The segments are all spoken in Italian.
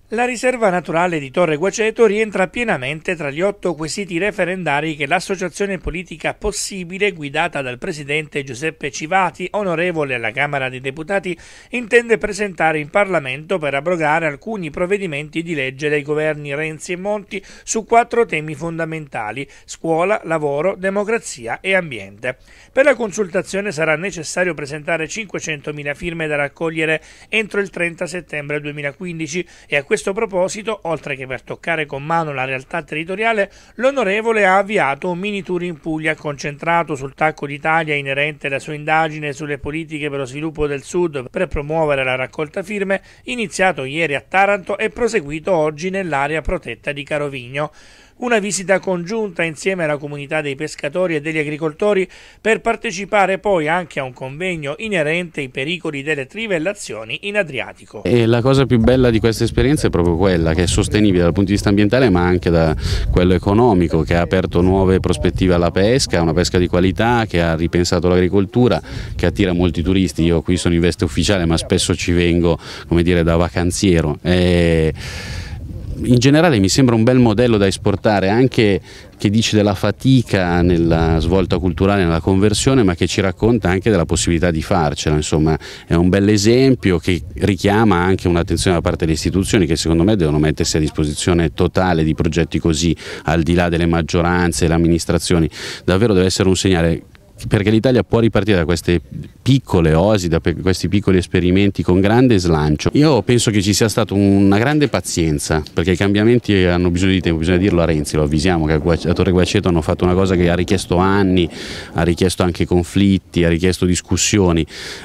La riserva naturale di Torre Guaceto rientra pienamente tra gli 8 quesiti referendari che l'associazione politica Possibile, guidata dal presidente Giuseppe Civati, onorevole alla Camera dei Deputati, intende presentare in Parlamento per abrogare alcuni provvedimenti di legge dei governi Renzi e Monti su 4 temi fondamentali: scuola, lavoro, democrazia e ambiente. Per la consultazione sarà necessario presentare 500.000 firme da raccogliere entro il 30 settembre 2015 e a questo proposito, oltre che per toccare con mano la realtà territoriale, l'onorevole ha avviato un mini tour in Puglia concentrato sul tacco d'Italia inerente alla sua indagine sulle politiche per lo sviluppo del Sud per promuovere la raccolta firme, iniziato ieri a Taranto e proseguito oggi nell'area protetta di Carovigno. Una visita congiunta insieme alla comunità dei pescatori e degli agricoltori per partecipare poi anche a un convegno inerente ai pericoli delle trivellazioni in Adriatico. E la cosa più bella di questa esperienza è proprio quella che è sostenibile dal punto di vista ambientale ma anche da quello economico, che ha aperto nuove prospettive alla pesca, una pesca di qualità, che ha ripensato l'agricoltura, che attira molti turisti. Io qui sono in veste ufficiale ma spesso ci vengo, come dire, da vacanziero. In generale mi sembra un bel modello da esportare, anche che dice della fatica nella svolta culturale, nella conversione, ma che ci racconta anche della possibilità di farcela. Insomma, è un bel esempio che richiama anche un'attenzione da parte delle istituzioni, che secondo me devono mettersi a disposizione totale di progetti così, al di là delle maggioranze e le amministrazioni. Davvero deve essere un segnale, perché l'Italia può ripartire da queste piccole oasi, da questi piccoli esperimenti con grande slancio. Io penso che ci sia stata una grande pazienza, perché i cambiamenti hanno bisogno di tempo, bisogna dirlo a Renzi, lo avvisiamo che a Torre Guaceto hanno fatto una cosa che ha richiesto anni, ha richiesto anche conflitti, ha richiesto discussioni,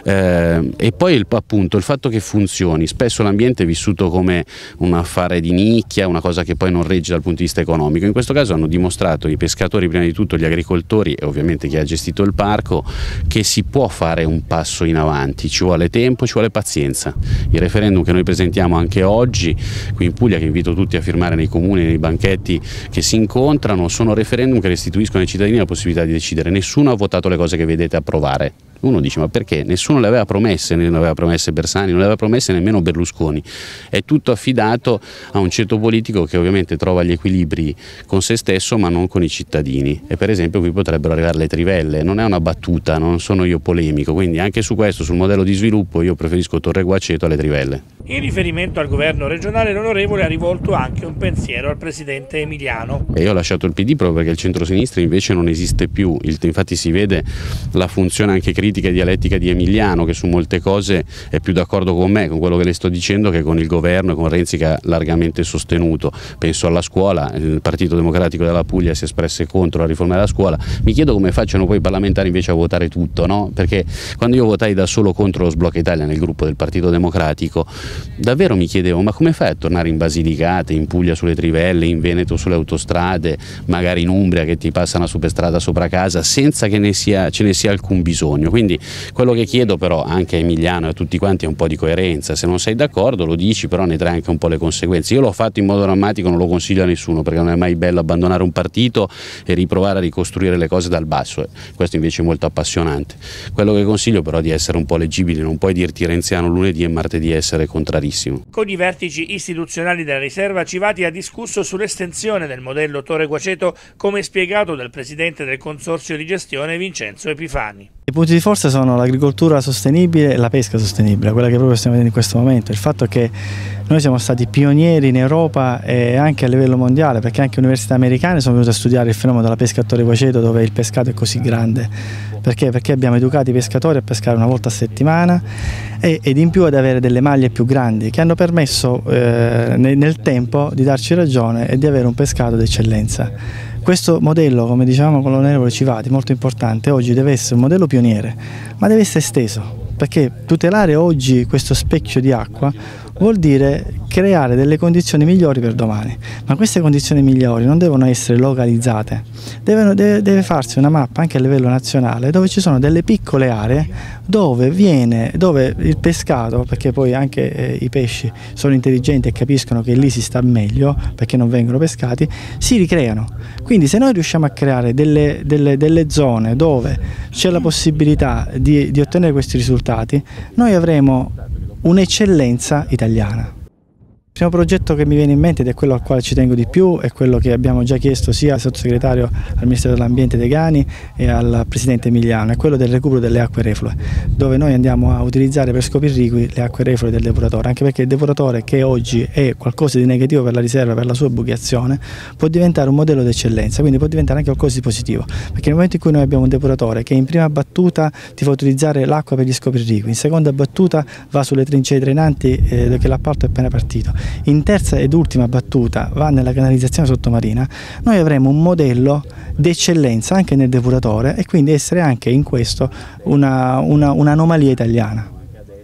e poi appunto il fatto che funzioni. Spesso l'ambiente è vissuto come un affare di nicchia, una cosa che poi non regge dal punto di vista economico. In questo caso hanno dimostrato i pescatori, prima di tutto gli agricoltori e ovviamente chi ha gestito il parco, che si può fare un passo in avanti, ci vuole tempo, ci vuole pazienza. Il referendum che noi presentiamo anche oggi qui in Puglia, che invito tutti a firmare nei comuni, nei banchetti che si incontrano, sono referendum che restituiscono ai cittadini la possibilità di decidere. Nessuno ha votato le cose che vedete approvare. Uno dice: ma perché? Nessuno le aveva promesse, non le aveva promesse Bersani, non le aveva promesse nemmeno Berlusconi. È tutto affidato a un ceto politico che ovviamente trova gli equilibri con se stesso ma non con i cittadini. E per esempio qui potrebbero arrivare le trivelle, non è una battuta, non sono io polemico, quindi anche su questo, sul modello di sviluppo, io preferisco Torre Guaceto alle trivelle. In riferimento al governo regionale, l'onorevole ha rivolto anche un pensiero al presidente Emiliano. E io ho lasciato il PD proprio perché il centrosinistra invece non esiste più. Infatti si vede la funzione anche critica e dialettica di Emiliano, che su molte cose è più d'accordo con me, con quello che le sto dicendo, che con il governo e con Renzi, che ha largamente sostenuto. Penso alla scuola, il Partito Democratico della Puglia si è espresso contro la riforma della scuola. Mi chiedo come facciano poi i parlamentari invece a votare tutto, no? Perché quando io votai da solo contro lo sblocca Italia nel gruppo del Partito Democratico, davvero mi chiedevo: ma come fai a tornare in Basilicata, in Puglia sulle trivelle, in Veneto sulle autostrade, magari in Umbria che ti passa una superstrada sopra casa senza che ce ne sia alcun bisogno? Quindi quello che chiedo però anche a Emiliano e a tutti quanti è un po' di coerenza. Se non sei d'accordo lo dici, però ne trai anche un po' le conseguenze. Io l'ho fatto in modo drammatico, non lo consiglio a nessuno, perché non è mai bello abbandonare un partito e riprovare a ricostruire le cose dal basso. Questo invece è molto appassionante. Quello che consiglio però è di essere un po' leggibile, non puoi dirti renziano lunedì e martedì essere contrarissimo. Con i vertici istituzionali della riserva, Civati ha discusso sull'estensione del modello Torre Guaceto, come spiegato dal presidente del consorzio di gestione Vincenzo Epifani. I punti di forza sono l'agricoltura sostenibile e la pesca sostenibile, quella che proprio stiamo vedendo in questo momento. Il fatto che noi siamo stati pionieri in Europa e anche a livello mondiale, perché anche università americane sono venute a studiare il fenomeno della pesca a Torre Guaceto, dove il pescato è così grande. Perché? Perché abbiamo educato i pescatori a pescare una volta a settimana ed in più ad avere delle maglie più grandi, che hanno permesso nel tempo di darci ragione e di avere un pescato d'eccellenza. Questo modello, come dicevamo con l'onorevole Civati, molto importante, oggi deve essere un modello pioniere, ma deve essere esteso, perché tutelare oggi questo specchio di acqua vuol dire creare delle condizioni migliori per domani, ma queste condizioni migliori non devono essere localizzate, deve farsi una mappa anche a livello nazionale dove ci sono delle piccole aree dove il pescato, perché poi anche i pesci sono intelligenti e capiscono che lì si sta meglio perché non vengono pescati, si ricreano. Quindi se noi riusciamo a creare delle zone dove c'è la possibilità di ottenere questi risultati, noi avremo un'eccellenza italiana. Il primo progetto che mi viene in mente ed è quello al quale ci tengo di più è quello che abbiamo già chiesto sia al sottosegretario al Ministero dell'Ambiente Degani e al Presidente Emiliano, è quello del recupero delle acque reflue, dove noi andiamo a utilizzare per scopi irrigui le acque reflue del depuratore, anche perché il depuratore, che oggi è qualcosa di negativo per la riserva, per la sua bucheazione, può diventare un modello d'eccellenza, quindi può diventare anche qualcosa di positivo, perché nel momento in cui noi abbiamo un depuratore che in prima battuta ti fa utilizzare l'acqua per gli scopi irrigui, in seconda battuta va sulle trincee drenanti che l'appalto è appena partito, in terza ed ultima battuta va nella canalizzazione sottomarina, noi avremo un modello d'eccellenza anche nel depuratore e quindi essere anche in questo un'anomalia italiana.